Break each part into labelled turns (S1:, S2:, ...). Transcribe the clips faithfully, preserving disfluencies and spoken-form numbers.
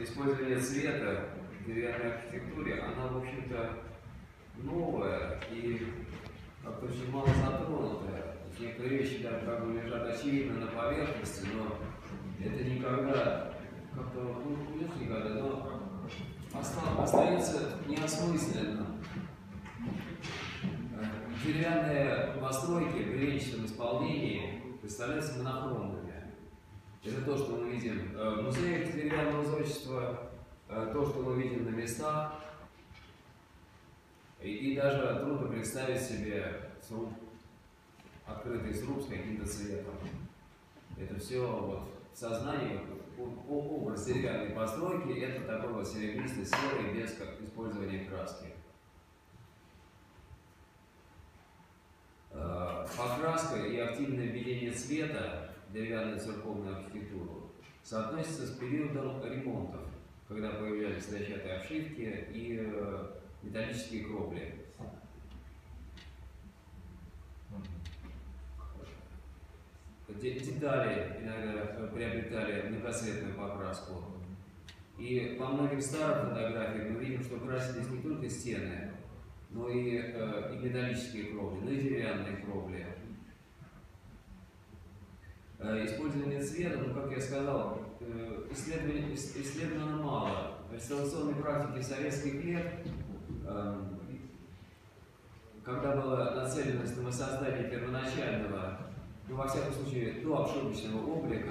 S1: использование цвета в деревянной архитектуре, она, в общем-то, новая и как-то очень мало затронутая. Некоторые вещи даже как бы лежат очевидно на поверхности, но это никогда, как-то, ну, нет никогда, но остается неосмысленно. Деревянные постройки в приличном исполнении представляются монохромными. Это то, что мы видим в музеях деревянного зодчества, то, что мы видим на местах. И, и даже трудно представить себе сруб, открытый сруб с каким-то цветом. Это все вот в сознании, образ деревянной постройки, это такой вот серебристый, серый, без как, использования краски. Покраска и активное введение цвета в деревянную церковную архитектуру соотносятся с периодом ремонтов, когда появлялись дощатые обшивки и металлические кровли. Детали иногда приобретали многоцветную покраску. И по многим старым фотографиям мы видим, что красились не только стены, но и, э, и металлические кровли, но и деревянные кровли. Э, использование цвета, ну, как я сказал, э, исследовано, исследовано мало. В реставрационной практике советских лет, э, когда была нацеленность на воссоздание первоначального, ну, во всяком случае, до обшивочного облика,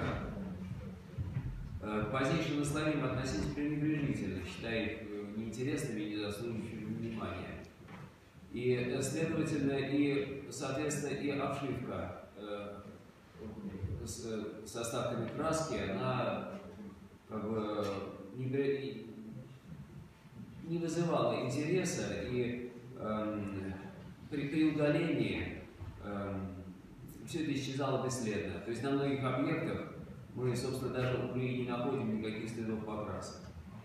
S1: э, к позднейшим наслоениям относились пренебрежительно, считая их неинтересными и незаслуживающими внимания. И, следовательно, и, соответственно, и обшивка э, с, с остатками краски, она как бы не, не вызывала интереса, и э, при, при удалении э, все это исчезало бесследно. То есть на многих объектах мы, собственно, даже уже не находим никаких следов покраски.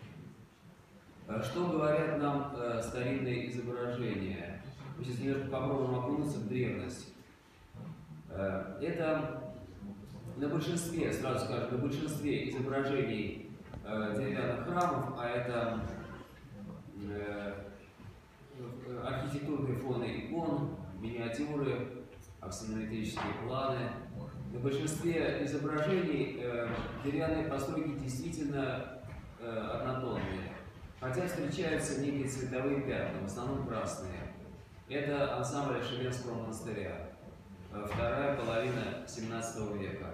S1: Что говорят нам э, старинные изображения? Мы сейчас немножко попробуем окунуться в древность. Э, это на большинстве, сразу скажем, на большинстве изображений э, деревянных храмов, а это э, архитектурные фоны икон, миниатюры, аксонометрические планы. На большинстве изображений э, деревянные постройки действительно э, однотонные. Хотя встречаются некие цветовые пятна, в основном красные. Это ансамбль Шеленского монастыря, вторая половина семнадцатого века.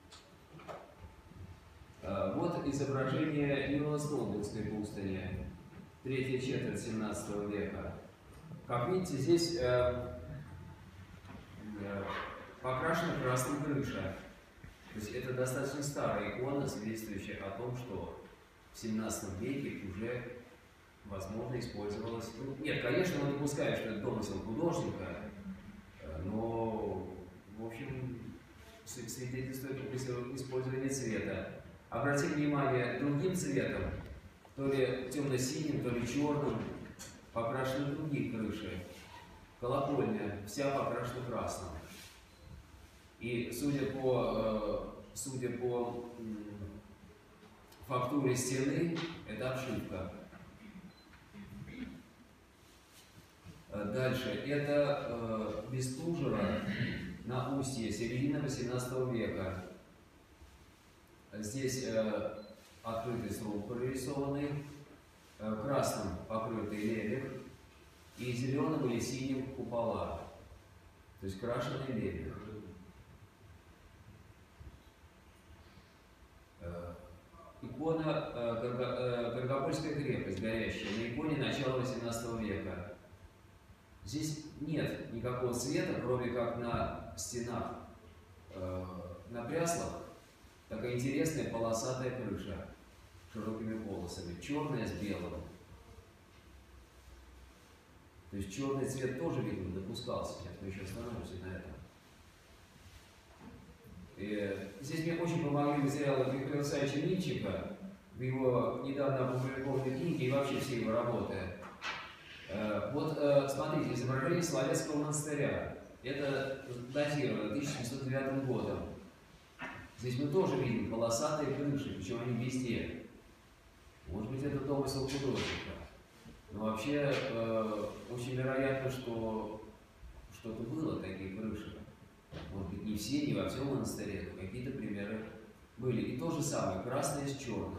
S1: Вот изображение Йеллоустонской пустыни, третья четверть семнадцатого века. Как видите, здесь э, э, покрашена красной крыша. То есть это достаточно старая икона, свидетельствующая о том, что в семнадцатом веке уже, возможно, использовалось... Ну, нет, конечно, мы допускаем, что это домысел художника, но, в общем, свидетельствует об использовании цвета. Обратим внимание, другим цветом, то ли темно-синим, то ли черным, покрашены другие крыши. Колокольня вся покрашена красным. И судя по, судя по фактуре стены, это обшивка. Дальше. Это э, Бестужево на устье, середины восемнадцатого века. Здесь э, открытый сруб прорисованный, э, красным покрытый лебедь и зеленым или синим купола. То есть крашеный лебедь. Э, икона э, Горго, э, Горгопольская крепость, горящая, на иконе начала восемнадцатого века. Здесь нет никакого цвета, кроме как на стенах, э, на пряслах, такая интересная полосатая крыша с широкими полосами, черная с белым. То есть черный цвет тоже, видимо, допускался, сейчас мы еще остановимся на этом. И здесь мне очень помогли материалы Михаила Исаевича Минчика в его недавно опубликованной книге и вообще все его работы. Вот, смотрите, изображение Соловецкого монастыря. Это датировано тысяча семьсот девятым годом. Здесь мы тоже видим полосатые крыши, причем они везде. Может быть, это домысел художника. Но вообще э, очень вероятно, что что-то было, такие крыши. Может быть, не все, не во всем монастыре, но какие-то примеры были. И то же самое, красное с черным.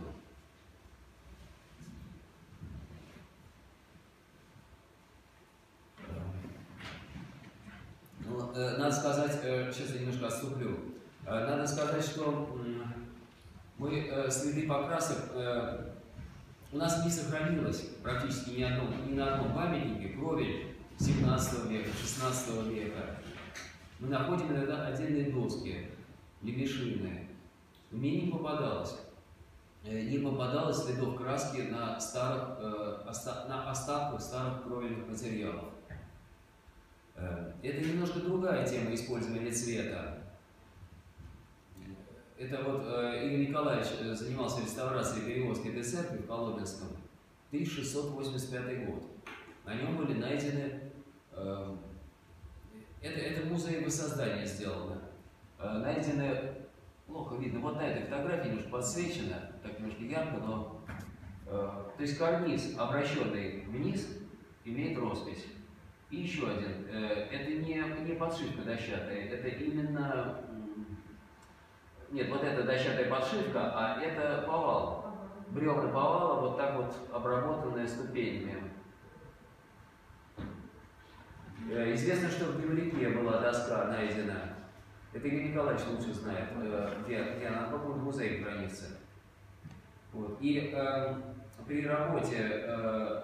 S1: Ну, э, надо сказать, э, сейчас я немножко отступлю. Э, надо сказать, что э, мы э, следы покрасок, э, у нас не сохранилось практически ни, одном, ни на одном памятнике кровель семнадцатого века, шестнадцатого века. Мы находим иногда отдельные доски, лемешинные. Мне не попадалось. Не попадалось следов краски на, старых, э, оста на остатках старых кровельных материалов. Э, это немножко другая тема использования цвета. Это вот э, Игорь Николаевич занимался реставрацией Перевозской этой церкви в Коломенском, тысяча шестьсот восемьдесят пятый год. На нем были найдены, э, это, это музей воссоздания сделано, э, найдены, плохо видно, вот на этой фотографии немножко подсвечено, так немножко ярко, но, э, то есть карниз, обращенный вниз, имеет роспись. И еще один, э, это не, не подшивка дощатая, это именно... Нет, вот это дощатая подшивка, а это повал. Бревна повала, вот так вот обработанные ступенями. Известно, что в Гимлике была доска найдена. Это Игорь Николаевич лучше знает, где, где она, по-моему, в музее хранится. Вот. И э, при работе э,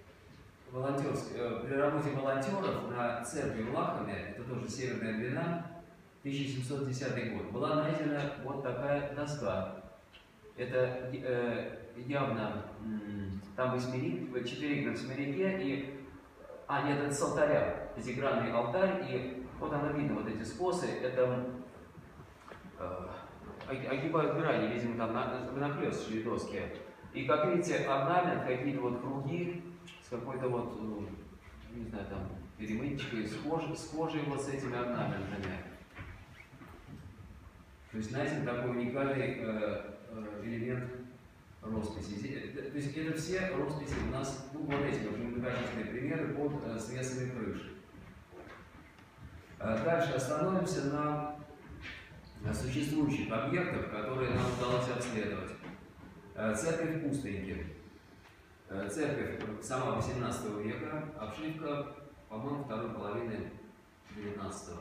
S1: э, при работе волонтеров на церкви в Лахаме, это тоже Северная Двина, тысяча семьсот десятый год, была найдена вот такая доска. Это э, явно, там восьмерик, четыре в восьмерике, и, а нет, это с алтаря, пятигранный алтарь, и вот оно видно, вот эти скосы, это э, огибают грани, видимо, там нахлёст шли доски. И, как видите, орнамент, какие-то вот круги с какой-то вот, ну, не знаю, там, перемычкой, с кожей, с кожей вот с этими орнаментами. То есть найден такой уникальный э, э, элемент росписи. То есть это все росписи у нас, ну, вот эти вот многочисленные примеры под э, свесами крыши. Э, дальше остановимся на, на существующих объектах, которые нам удалось обследовать. Э, церковь в Пустыньке. Э, церковь сама восемнадцатого века, обшивка, по-моему, второй половины девятнадцатого.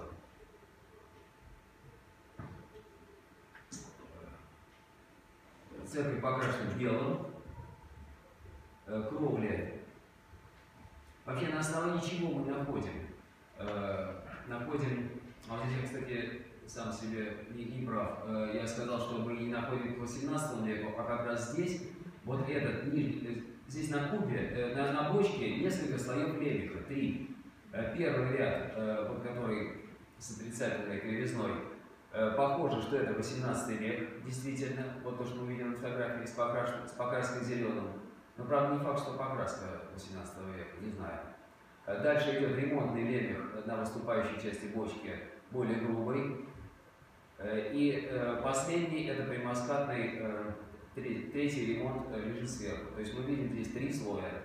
S1: Церковь покрашена белым, э, кровли. Вообще, на основании чего мы находим? Э, находим, а вот здесь я, кстати, сам себе не, не прав. Э, я сказал, что мы не находим к восемнадцатому веку, а как раз здесь, вот этот, здесь на кубе, э, на, на бочке несколько слоев лебеха, три. Э, первый ряд, э, вот который с отрицательной кривизной, похоже, что это восемнадцатый век, действительно, вот то, что мы видим на фотографии с, покрас... с покраской зеленым. Но, правда, не факт, что покраска восемнадцатого века, не знаю. Дальше идет ремонтный лемех на выступающей части бочки, более грубый. И последний, это прямоскатный, третий ремонт лежит сверху. То есть мы видим здесь три слоя.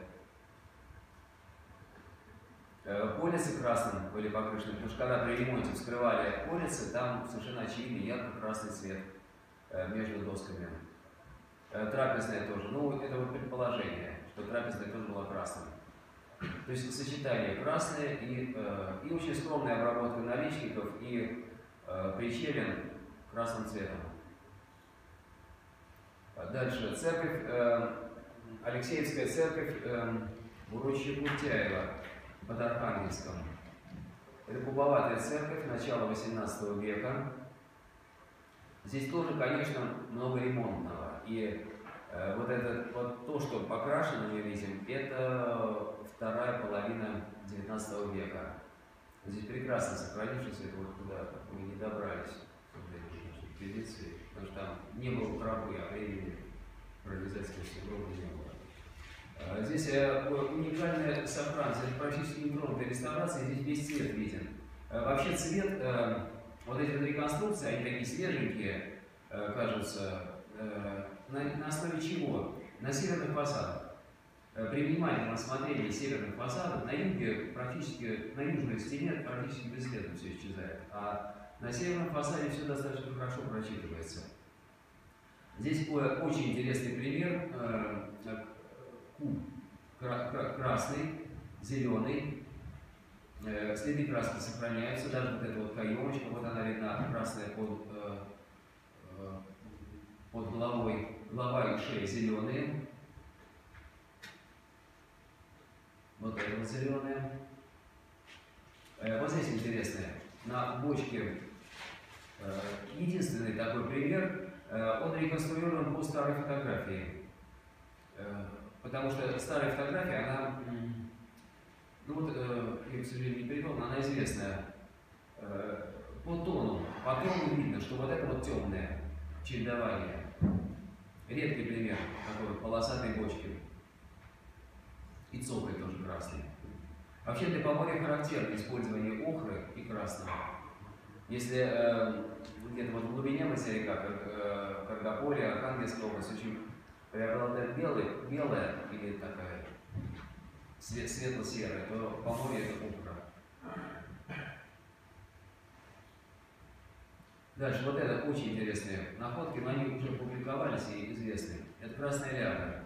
S1: Полисы красным были покрашены, потому что когда при ремонте вскрывали полисы, там совершенно очевидный ярко-красный цвет между досками. Трапезная тоже. Ну, это вот предположение, что трапезная тоже была красной. То есть сочетание красное и, и очень скромная обработка наличников и причелин красным цветом. Дальше. Церковь, Алексеевская церковь в урочище Путяева под Архангельском. Это кубоватая церковь начала восемнадцатого века. Здесь тоже, конечно, много ремонтного. И э, вот, это, вот то, что покрашено, мы видим, это вторая половина девятнадцатого века. Здесь прекрасно сохранившись, это вот куда мы не добрались, к экспедиции, потому что там не было тропы, а времени пролезательства сугроба не было. Здесь уникальная сохранность, практически нетронутая реставрация, здесь весь цвет виден. Вообще цвет, вот эти вот реконструкции, они такие свеженькие, кажутся, на, на основе чего? на северных фасадах. При внимательном осмотрении северных фасадов на юге практически, на южной стене практически бесследно все исчезает, а на северном фасаде все достаточно хорошо прочитывается. Здесь очень интересный пример. Куб красный, зеленый, следы краски сохраняются, даже вот эта вот каемочка, вот она видна, красная под, под головой, голова и шея зеленые. Вот это вот зеленое. Вот здесь интересное. На бочке единственный такой пример, он реконструирован по старой фотографии. Потому что старая фотография, она, ну вот, я, к сожалению, не перевел, но она известная. По тону, по тону видно, что вот это вот темное чередование. Редкий пример такой полосатой бочки. И цоколь тоже красный. Вообще для Поморья характерно использование охры и красного. Если э, где-то вот в глубине материка, как э, Каргополе, Архангельская область, очень преобладает белый, белая или такая свет, светло-серая, то Поморье это охра. Дальше, вот это очень интересные находки, но они уже публиковались и известны. Это красная ляга.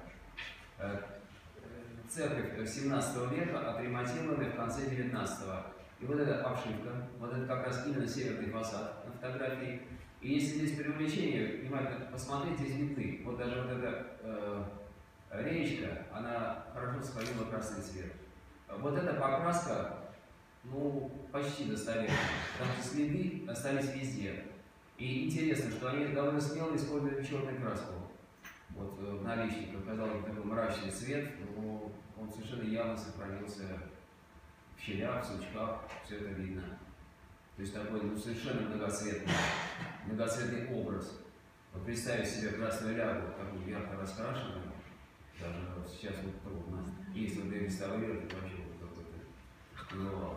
S1: Церковь семнадцатого века, отремонтированная в конце девятнадцатого. И вот эта обшивка, вот это как раз именно северный фасад на фотографии. И если здесь при увеличении, внимательно посмотрите, здесь видны. Вот даже вот эта э, речка, она хорошо сохранила красный цвет. Вот эта покраска, ну, почти достоверна, потому что следы остались везде. И интересно, что они довольно смело использовали черную краску. Вот в наличниках, казалось бы, такой мрачный цвет, но он совершенно явно сохранился в щелях, в сучках, все это видно. То есть такой, ну, совершенно многоцветный, многоцветный образ. Вот представить себе красную лягу, такую ярко раскрашенную, даже вот сейчас вот трудно. Если вот ее реставрировать, это вообще вот какой-то новый.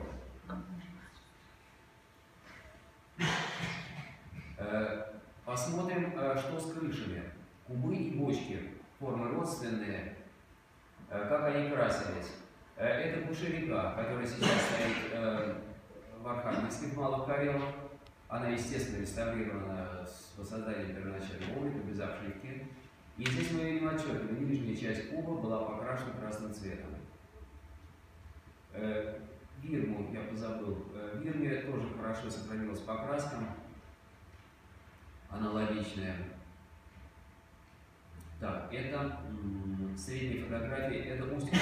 S1: Посмотрим, что с крышами. Кубы и бочки, формы родственные, как они красились. Это кушерика, которая сейчас стоит в Архангельске, в Малых Карелах. Она, естественно, реставрирована с воссозданием первоначального облика, без обшивки. И здесь мы видим отчетливо, нижняя часть куба была покрашена красным цветом. Вирму я позабыл. В Вирме тоже хорошо сохранилась по краскам, аналогичная. Так, это средние фотографии, это устье.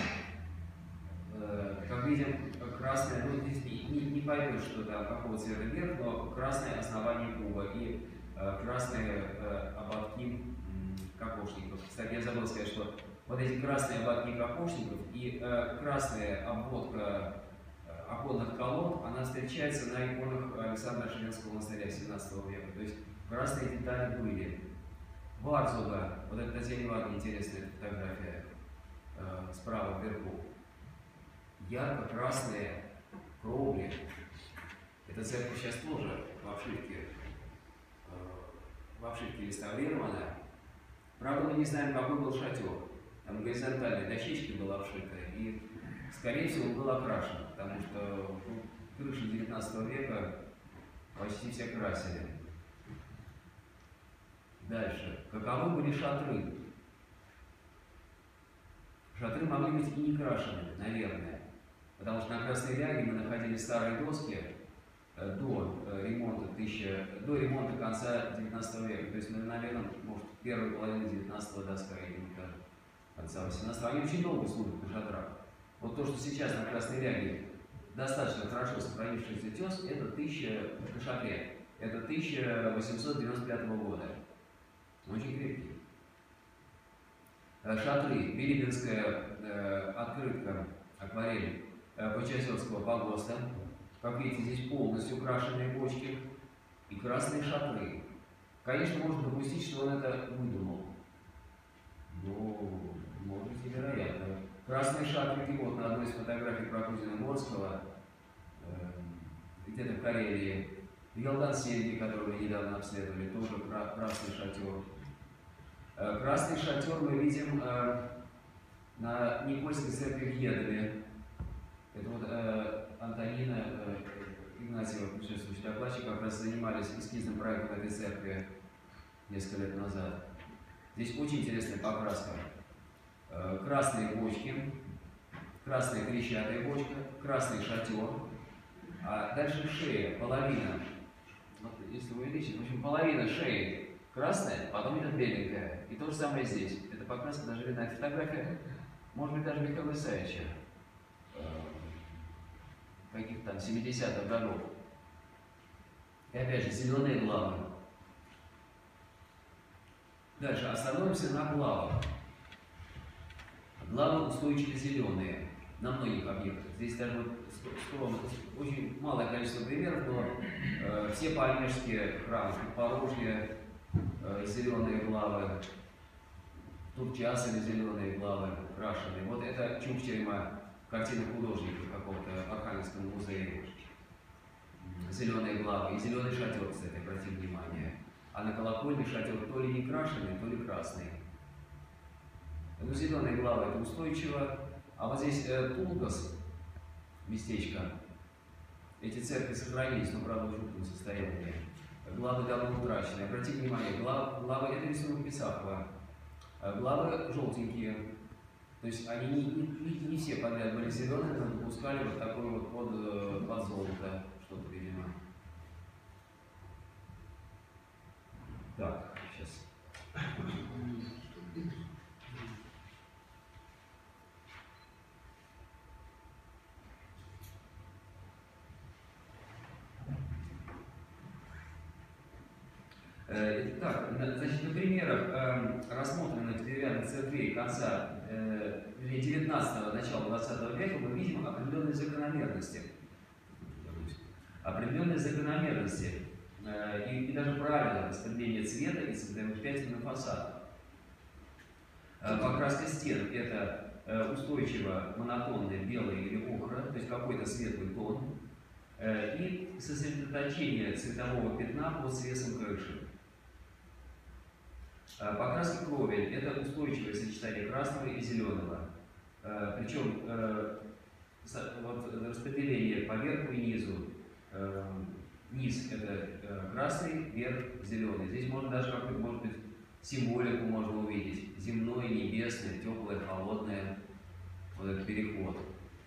S1: Э, как видим, красное, ну здесь не, не, не поймешь, что там какого цвета верх, но красное основание куба и э, красные э, ободки э, кокошников. Кстати, я забыл сказать, что вот эти красные ободки кокошников и э, красная обводка э, оконных колонн, она встречается на иконах Александра Шеренского монастыря семнадцатого века. То есть красные детали были. Варзуга, вот это Татьяна Ивановна, интересная фотография, э, справа вверху. Ярко-красные кровли. Эта церковь сейчас тоже в обшивке, э, в обшивке реставрирована. Правда, мы не знаем, какой был шатер. Там горизонтальной дощечкой была обшита и, скорее всего, был окрашен, потому что ну, крыши девятнадцатого века почти все красили. Дальше. Каковы были шатры? Шатры могли быть и не крашены, наверное. Потому что на Красной Ляге мы находили старые доски до ремонта, тысяча, до ремонта конца девятнадцатого века. То есть, наверное, может, первая половина девятнадцатого доска или даже конца восемнадцатого. Они очень долго служат на шатрах. Вот то, что сейчас на Красной Ляге достаточно хорошо сохранившийся тес, это тысяча на шатре. Это тысяча восемьсот девяносто пятого года. Очень крепкие. Шатры, Билибинская э, открытка, акварель э, Почесовского погоста. Как видите, здесь полностью украшенные бочки и красные шатры. Конечно, можно допустить, что он это выдумал. Но, может быть, и вероятно. Красные шатрики, вот на одной из фотографий Прокузина-Горского, э, где-то в Карелии. Ялдан-Сельги, которую мы недавно обследовали, тоже красный шатер. Красный шатер мы видим на Никольской церкви в Едове. Это вот Антонина Игнатьева, предшественник докладчик, как раз занимались эскизным проектом этой церкви несколько лет назад. Здесь очень интересная покраска. Красные бочки, красная крещатая бочка, красный шатер, а дальше шея, половина. Вот, если вы увеличите, в общем, половина шеи красная, потом идет беленькая. И то же самое здесь. Эта покраска даже видна. Фотография, может быть, даже Михаила Исаевича, каких-то там семидесятых годов. И опять же, зеленые главы. Дальше остановимся на главах. Главы устойчиво зеленые на многих объектах. Здесь даже вот скромно, очень малое количество примеров, но э, все палмежские храмы, Подпорожье, э, зеленые главы, Турчасове зеленые главы, крашеные. Вот это Чукчерима, картина художника какого-то Архангельского музея. Зеленые главы и зеленый шатер, кстати, обратите внимание. А на колокольне шатер то ли не крашеный, то ли красный. Ну, зеленые главы это устойчиво. А вот здесь э, Тулкас, местечко. Эти церкви сохранились, но, правда, в жутком состоянии. Главы давно утрачены. Обратите внимание, глав, главы это рисунок Писахова. Главы желтенькие. То есть они не, не, не все подряд были зеленые, но допускали вот такой вот под, под золото что-то, видимо. Так, сейчас. Так, значит, на примерах э, рассмотренных деревянных церквей конца э, девятнадцатого, начала двадцатого века мы видим определенные закономерности. Определенные закономерности э, и, и даже правила распределения цвета и цветовых пятен на фасадах. Э, покраска стен – это э, устойчиво монотонные белые или охра, то есть какой-то светлый тон, э, и сосредоточение цветового пятна под свесом крыши. Покраска кровель – это устойчивое сочетание красного и зеленого. Причем вот, распределение по верху и низу. Низ – это красный, верх – зеленый. Здесь можно даже какую-то, может быть, символику можно увидеть. Земное, небесное, теплое, холодное. Вот этот переход.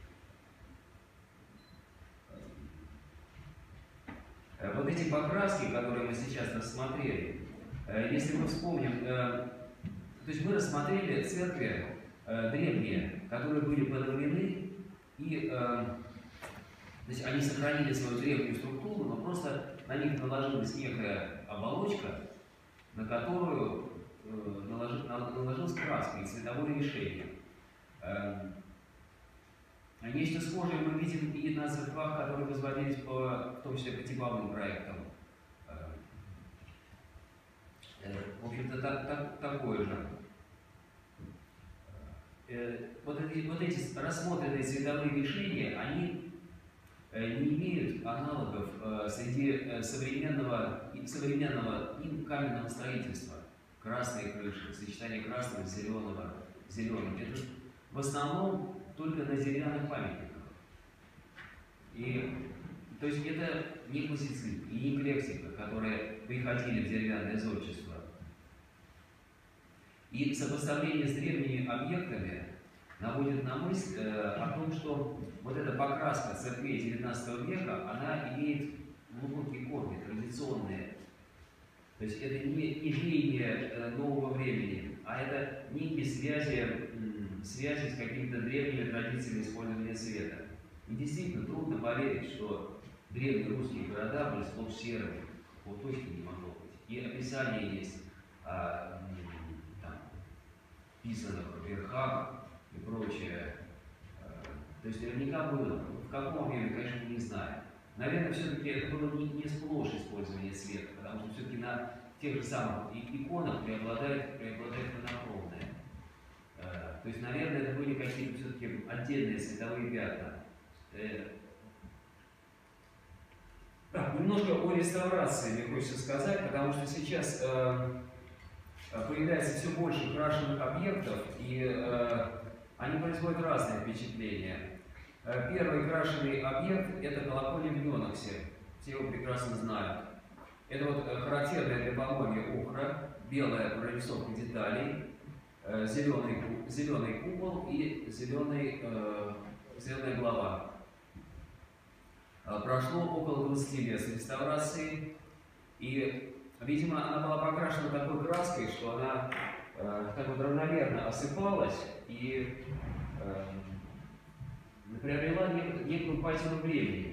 S1: Вот эти покраски, которые мы сейчас рассмотрели, если мы вспомним, то есть мы рассмотрели церкви древние, которые были подавлены, и значит, они сохранили свою древнюю структуру, но просто на них наложилась некая оболочка, на которую наложилась краска и цветовое решение. Нечто схожее мы видим и на церквах, которые возводились по, в том числе по типовым проектам. В общем-то, так, так, такое же. Вот эти, вот эти рассмотренные цветовые решения, они не имеют аналогов среди современного, современного им каменного строительства. Красные крыши, сочетание красного с зеленого, зеленым. Это в основном только на деревянных памятниках. И, то есть это не классицизм и не эклектика, которые приходили в деревянное зодчество. И сопоставление с древними объектами наводит на мысль э, о том, что вот эта покраска церквей девятнадцатого века, она имеет глубокие корни, традиционные. То есть это не, не веяние э, нового времени, а это некие связи, м, связи с какими-то древними традициями использования света. И действительно трудно поверить, что древние русские города были сплошь серыми. Вот точно не могло быть. И описание есть о там, писанных верхах и прочее. То есть наверняка было. В каком времени, конечно, мы не знаем. Наверное, все-таки это было не, не сплошь использование света, потому что все-таки на тех же самых иконах преобладает, преобладает монохромное. То есть, наверное, это были какие-то все-таки отдельные световые пятна. Так, немножко о реставрации мне хочется сказать, потому что сейчас э, появляется все больше крашеных объектов, и э, они производят разные впечатления. Э, первый крашеный объект – это колокольня в Йоноксе. Все его прекрасно знают. Это вот э, характерная для Поморья охра, белая прорисовка деталей, э, зеленый, зеленый купол и зеленый, э, зеленая глава. Э, прошло около двадцати лет с реставрации, и, видимо, она была покрашена такой краской, что она э, так вот равномерно осыпалась и э, приобрела нек некую патину времени.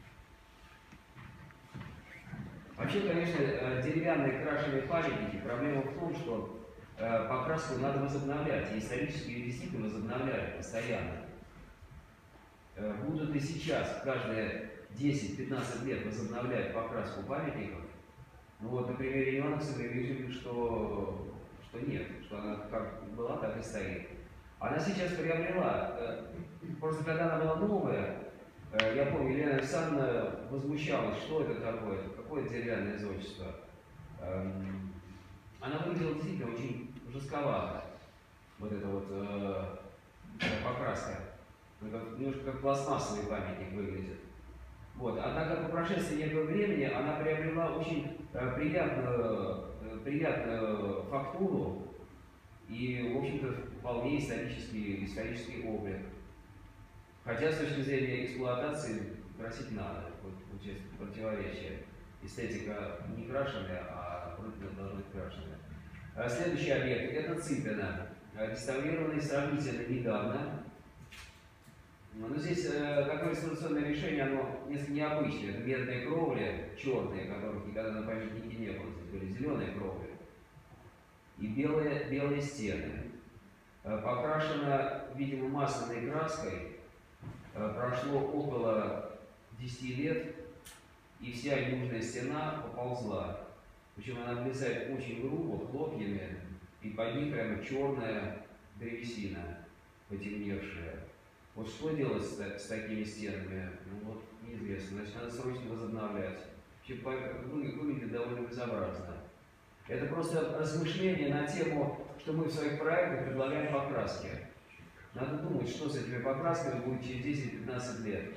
S1: Вообще, конечно, деревянные крашеные памятники, проблема в том, что э, покраску надо возобновлять, и исторически ее действительно возобновляют постоянно. Э, будут и сейчас каждые десять-пятнадцать лет возобновлять покраску памятников. Ну вот на примере Йонокса мы видим, что, что нет, что она как была, так и стоит. Она сейчас приобрела, э, просто когда она была новая, э, я помню, Елена Александровна возмущалась, что это такое, какое деревянное зодчество. Эм, она выглядела действительно очень жестковато, вот эта вот э, покраска, как, немножко как пластмассовый памятник выглядит. Вот. А так как по прошествии некоторого времени она приобрела очень э, приятную, э, приятную фактуру и, в общем-то, вполне исторический, исторический облик. Хотя с точки зрения эксплуатации красить надо, вот получается противоречие. Эстетика не крашеная, а вроде должна быть крашеная. А следующий объект – это Цыпино, реставрированный сравнительно недавно. Но здесь э, такое реставрационное решение, оно несколько необычное. Это медные кровли, черные, которых никогда на памятнике не было. Здесь были зеленые кровли и белые, белые стены. Э, покрашено, видимо, масляной краской. Э, прошло около десяти лет, и вся южная стена поползла. Причем она влезает очень грубо, хлопьями, и под ней прямо черная древесина, потемневшая. Вот что делать с, с такими стенами, ну вот неизвестно. Значит, надо срочно возобновлять. Вообще выглядит довольно безобразно. Это просто размышление на тему, что мы в своих проектах предлагаем покраски. Надо думать, что с этими покрасками будет через десять-пятнадцать лет.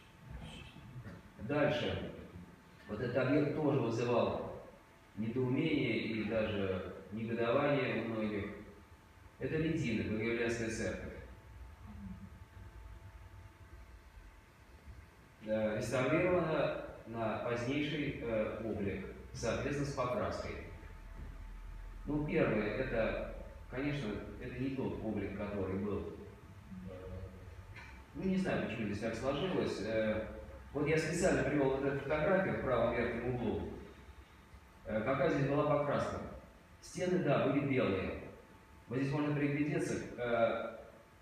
S1: Дальше. Вот этот объект тоже вызывал недоумение и даже негодование у многих. Это Ледина, Богоявленская церковь. Реставрирована на позднейший э, облик, соответственно, с покраской. Ну, первое, это, конечно, это не тот облик, который был. Ну, не знаю, почему здесь так сложилось. Э, вот я специально привел вот эту фотографию в правом верхнем углу. Э, какая здесь была покраска? Стены, да, были белые. Вот здесь можно приглядеться. Э,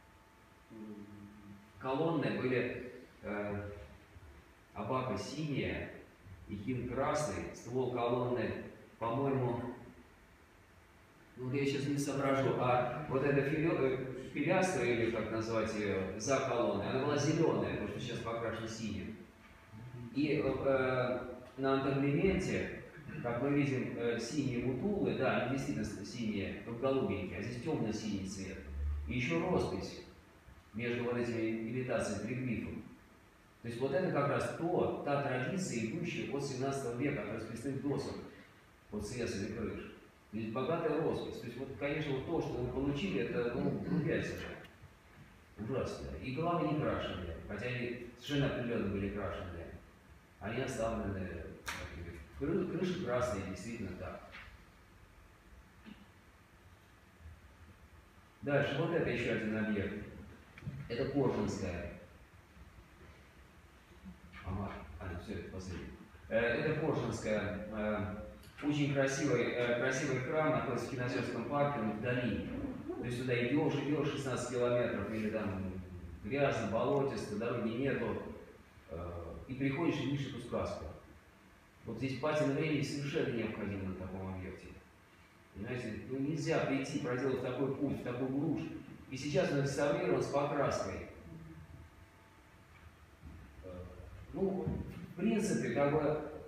S1: колонны были... Э, Абака синяя и хин красный, ствол колонны, по-моему, ну я сейчас не соображу, а вот эта пилястра, или как назвать ее, за колонной, она была зеленая, потому что сейчас покрашена синим. И э, на антаблементе, как мы видим, э, синие мутулы, да, они действительно синие, только голубенькие, а здесь темно-синий цвет. И еще роспись между вот этими имитациями триглифов. То есть вот это как раз то, та традиция, идущая от семнадцатого века, от расписных досок, от свесов и крыш. То есть богатая роспись. То есть вот, конечно, вот то, что мы получили, это, ну, грубятина. Ужасно. И главы не крашеные, хотя они совершенно определенно были крашеные. Они оставлены, кры, крыши красные, действительно так. Дальше, вот это еще один объект. Это Коржинская. Ага, а, все, это последний. Это Коржинская. Очень красивый, красивый храм находится в Кинозерском парке, он вдали. То есть туда идешь, идешь шестнадцать километров, или там грязно, болотисто, дороги нету, и приходишь и видишь эту сказку. Вот здесь патина времени совершенно необходима на таком объекте. Понимаете, ну нельзя прийти, проделать такой путь, в такую глушь. И сейчас он реставрирован с покраской. Ну, в принципе, как бы,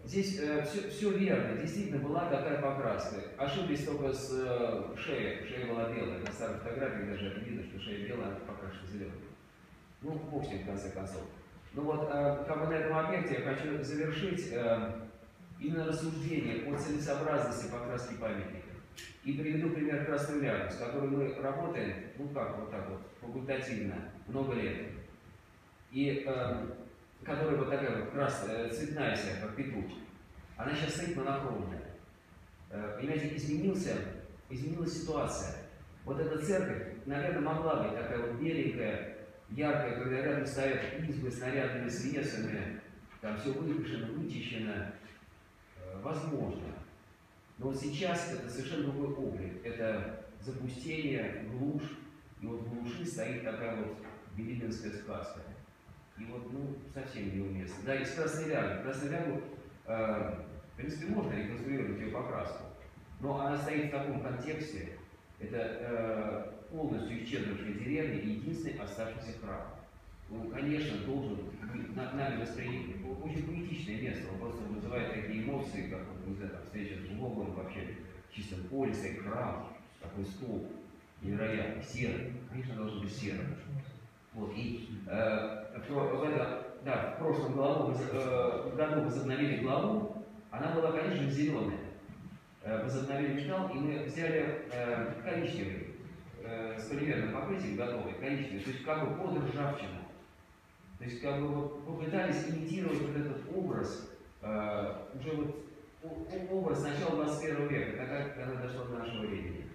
S1: здесь э, все, все верно, действительно была такая покраска. Ошиблись только с э, шеей, шея была белая, на старых фотографиях даже это видно, что шея белая, она покрашена зеленой. Ну, бог с ним, в конце концов. Ну вот, э, как бы на этом объекте я хочу завершить э, именно рассуждение о целесообразности покраски памятника. И приведу пример Красный Лягу, с которой мы работаем, ну как, вот так вот, факультативно, много лет. И э, которая вот такая вот красная, цветная вся, как петух. Она сейчас стоит монохромная. Э, понимаете, изменился, изменилась ситуация. Вот эта церковь, наверное, могла быть такая вот беленькая, яркая, когда рядом стоят избы с нарядными свесами, там все выкрашено, вычищено. Э, возможно. Но вот сейчас это совершенно другой облик. Это запустение, глушь. И вот в глуши стоит такая вот билибинская сказка. И вот, ну, совсем неуместно. Да, и с Красной Лягой. Красную Лягу, э, в принципе, можно реконструировать ее покраску. Но она стоит в таком контексте. Это э, полностью исчезнувшая деревня и единственный оставшийся храм. Ну, конечно, должен быть нами воспринят. Очень поэтичное место, он просто вызывает такие эмоции, как, не знаю, там, встреча с Богом, вообще в чистом поле, стоит храм, такой стол, невероятный, серый, конечно, должен быть серый. Вот, и э, в, в, это, да, в прошлом главу, э, в году возобновили главу, она была, конечно, зеленая. Э, возобновили металл, и мы взяли э, коричневый, э, с полимерным покрытием готовый, коричневый, то есть как бы под ржавчину. То есть как бы вот попытались имитировать вот этот образ, э, уже вот образ начала двадцать первого века, так как она дошла до нашего времени.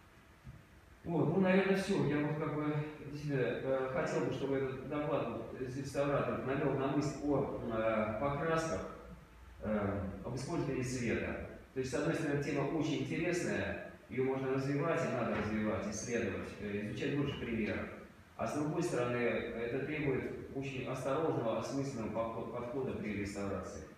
S1: Вот, ну, наверное, все. Я вот как бы действительно э, хотел бы, чтобы этот доклад вот, из реставраторов навел на мысль о э, покрасках, э, об использовании цвета. То есть, с одной стороны, тема очень интересная, ее можно развивать, и надо развивать, исследовать, э, изучать больше примеров. А с другой стороны, это требует очень осторожного, осмысленного подхода при реставрации.